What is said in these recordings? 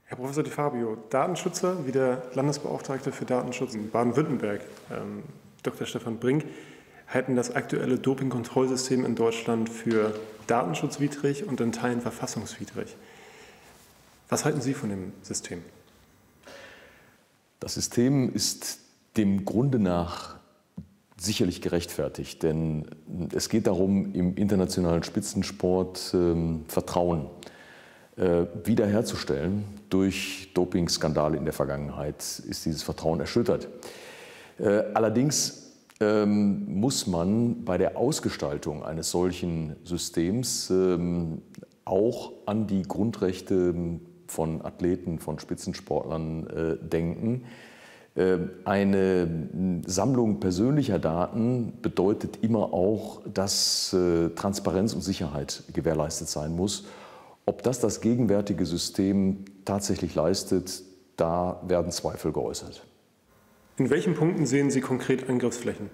Herr Professor Di Fabio, Datenschützer wie der Landesbeauftragte für Datenschutz in Baden-Württemberg, Dr. Stefan Brink, halten das aktuelle Dopingkontrollsystem in Deutschland für datenschutzwidrig und in Teilen verfassungswidrig. Was halten Sie von dem System? Das System ist dem Grunde nach sicherlich gerechtfertigt, denn es geht darum, im internationalen Spitzensport Vertrauen wiederherzustellen. Durch Dopingskandale in der Vergangenheit ist dieses Vertrauen erschüttert. Allerdings muss man bei der Ausgestaltung eines solchen Systems auch an die Grundrechte von Athleten, von Spitzensportlern denken. Eine Sammlung persönlicher Daten bedeutet immer auch, dass Transparenz und Sicherheit gewährleistet sein muss. Ob das gegenwärtige System tatsächlich leistet, da werden Zweifel geäußert. In welchen Punkten sehen Sie konkret Angriffsflächen?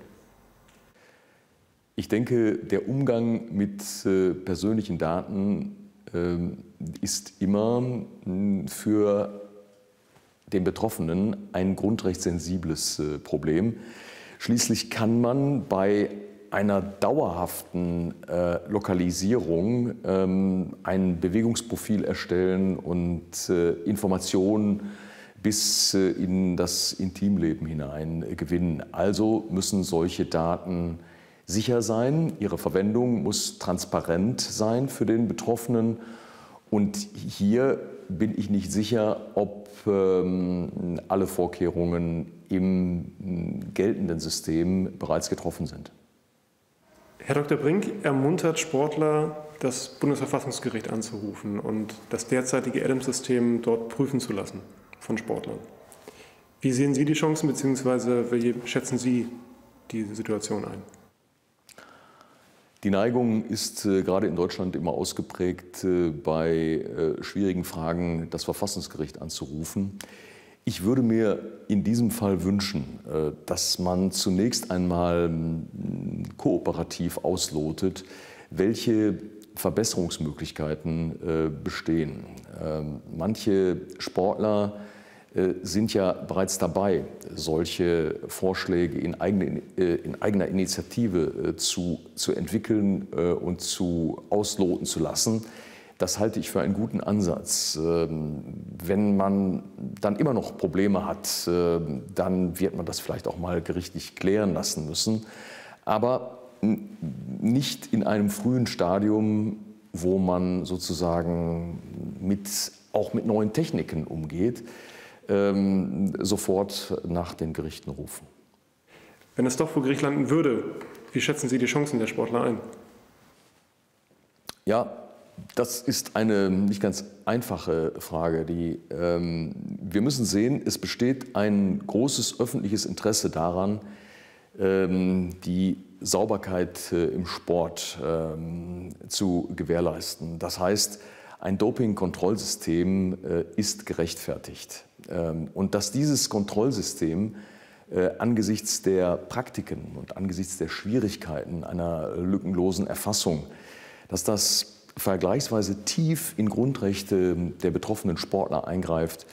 Ich denke, der Umgang mit persönlichen Daten ist immer für den Betroffenen ein grundrechtssensibles Problem. Schließlich kann man bei einer dauerhaften Lokalisierung ein Bewegungsprofil erstellen und Informationen bis in das Intimleben hinein gewinnen. Also müssen solche Daten sicher sein, ihre Verwendung muss transparent sein für den Betroffenen. Und hier bin ich nicht sicher, ob alle Vorkehrungen im geltenden System bereits getroffen sind. Herr Dr. Brink ermuntert Sportler, das Bundesverfassungsgericht anzurufen und das derzeitige Adams-System dort prüfen zu lassen von Sportlern. Wie sehen Sie die Chancen bzw. wie schätzen Sie diese Situation ein? Die Neigung ist gerade in Deutschland immer ausgeprägt, bei schwierigen Fragen das Verfassungsgericht anzurufen. Ich würde mir in diesem Fall wünschen, dass man zunächst einmal kooperativ auslotet, welche Verbesserungsmöglichkeiten bestehen. Manche Sportler sind ja bereits dabei, solche Vorschläge in eigener Initiative zu entwickeln und ausloten zu lassen. Das halte ich für einen guten Ansatz. Wenn man dann immer noch Probleme hat, dann wird man das vielleicht auch mal gerichtlich klären lassen müssen. Aber nicht in einem frühen Stadium, wo man sozusagen auch mit neuen Techniken umgeht, sofort nach den Gerichten rufen. Wenn es doch vor Gericht landen würde, wie schätzen Sie die Chancen der Sportler ein? Ja, das ist eine nicht ganz einfache Frage. Wir müssen sehen, es besteht ein großes öffentliches Interesse daran, die Sauberkeit im Sport zu gewährleisten. Das heißt, ein Dopingkontrollsystem ist gerechtfertigt. Und dass dieses Kontrollsystem angesichts der Praktiken und angesichts der Schwierigkeiten einer lückenlosen Erfassung, dass das vergleichsweise tief in Grundrechte der betroffenen Sportler eingreift,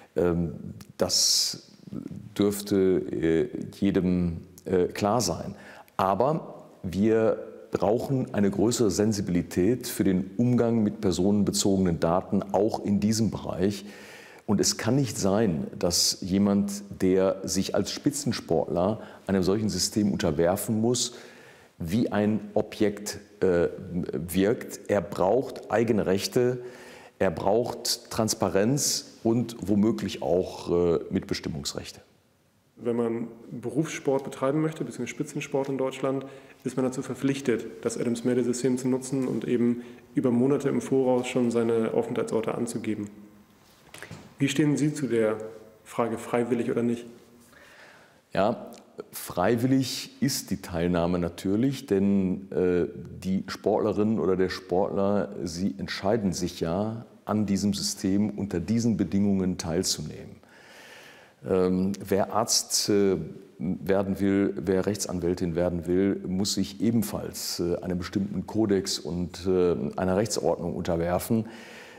das dürfte jedem klar sein. Aber wir brauchen eine größere Sensibilität für den Umgang mit personenbezogenen Daten, auch in diesem Bereich. Und es kann nicht sein, dass jemand, der sich als Spitzensportler einem solchen System unterwerfen muss, wie ein Objekt wirkt. Er braucht eigene Rechte, er braucht Transparenz und womöglich auch Mitbestimmungsrechte. Wenn man Berufssport betreiben möchte, bzw. Spitzensport in Deutschland, ist man dazu verpflichtet, das Adams-Meldesystem zu nutzen und eben über Monate im Voraus schon seine Aufenthaltsorte anzugeben. Wie stehen Sie zu der Frage, freiwillig oder nicht? Ja, freiwillig ist die Teilnahme natürlich, denn die Sportlerin oder der Sportler, sie entscheiden sich ja, an diesem System unter diesen Bedingungen teilzunehmen. Wer Arzt werden will, wer Rechtsanwältin werden will, muss sich ebenfalls einem bestimmten Kodex und einer Rechtsordnung unterwerfen.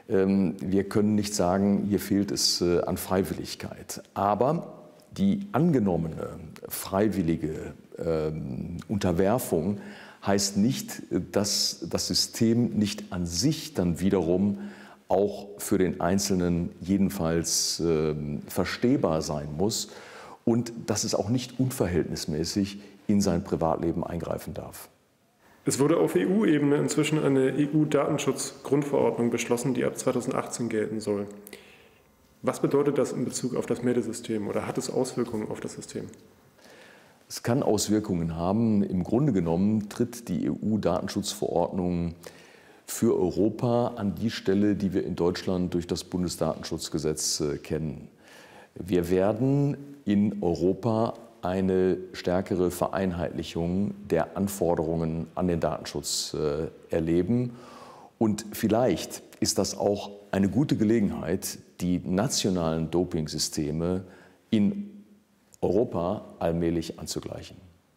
Wir können nicht sagen, hier fehlt es an Freiwilligkeit. Aber die angenommene freiwillige Unterwerfung heißt nicht, dass das System nicht an sich dann wiederum auch für den Einzelnen jedenfalls verstehbar sein muss und dass es auch nicht unverhältnismäßig in sein Privatleben eingreifen darf. Es wurde auf EU-Ebene inzwischen eine EU-Datenschutzgrundverordnung beschlossen, die ab 2018 gelten soll. Was bedeutet das in Bezug auf das Meldesystem oder hat es Auswirkungen auf das System? Es kann Auswirkungen haben. Im Grunde genommen tritt die EU-Datenschutzverordnung für Europa an die Stelle, die wir in Deutschland durch das Bundesdatenschutzgesetz kennen. Wir werden in Europa eine stärkere Vereinheitlichung der Anforderungen an den Datenschutz erleben. Und vielleicht ist das auch eine gute Gelegenheit, die nationalen Dopingsysteme in Europa allmählich anzugleichen.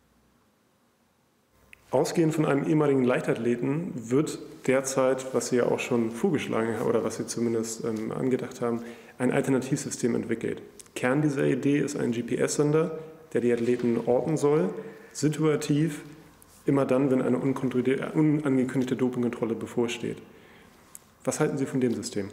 Ausgehend von einem ehemaligen Leichtathleten wird derzeit, was Sie ja auch schon vorgeschlagen haben oder was Sie zumindest angedacht haben, ein Alternativsystem entwickelt. Kern dieser Idee ist ein GPS-Sender, der die Athleten orten soll, situativ, immer dann, wenn eine unangekündigte Dopingkontrolle bevorsteht. Was halten Sie von dem System?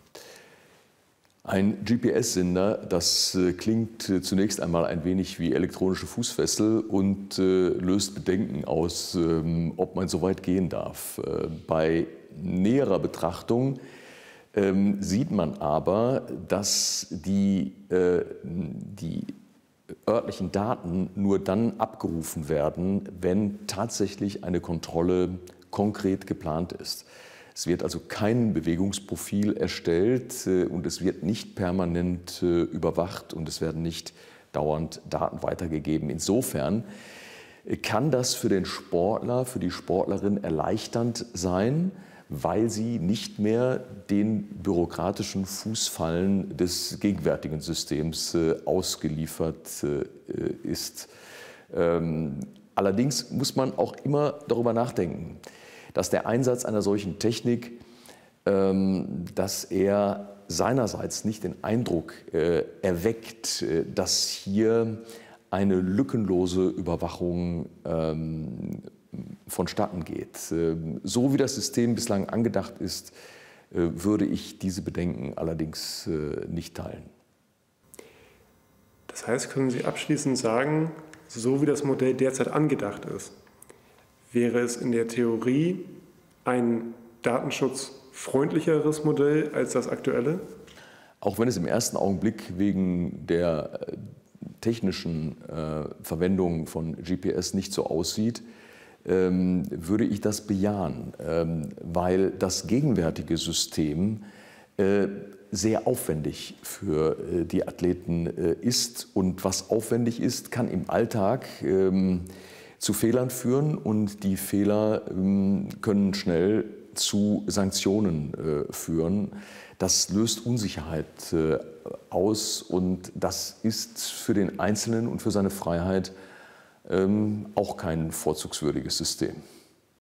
Ein GPS-Sender, das klingt zunächst einmal ein wenig wie elektronische Fußfessel und löst Bedenken aus, ob man so weit gehen darf. Bei näherer Betrachtung sieht man aber, dass die örtlichen Daten nur dann abgerufen werden, wenn tatsächlich eine Kontrolle konkret geplant ist. Es wird also kein Bewegungsprofil erstellt und es wird nicht permanent überwacht und es werden nicht dauernd Daten weitergegeben. Insofern kann das für den Sportler, für die Sportlerin erleichternd sein, weil sie nicht mehr den bürokratischen Fußfallen des gegenwärtigen Systems ausgeliefert ist. Allerdings muss man auch immer darüber nachdenken, dass der Einsatz einer solchen Technik, dass er seinerseits nicht den Eindruck erweckt, dass hier eine lückenlose Überwachung vonstatten geht. So wie das System bislang angedacht ist, würde ich diese Bedenken allerdings nicht teilen. Das heißt, können Sie abschließend sagen, so wie das Modell derzeit angedacht ist, wäre es in der Theorie ein datenschutzfreundlicheres Modell als das aktuelle? Auch wenn es im ersten Augenblick wegen der technischen Verwendung von GPS nicht so aussieht, würde ich das bejahen, weil das gegenwärtige System sehr aufwendig für die Athleten ist. Und was aufwendig ist, kann im Alltag zu Fehlern führen und die Fehler können schnell zu Sanktionen führen. Das löst Unsicherheit aus und das ist für den Einzelnen und für seine Freiheit auch kein vorzugswürdiges System.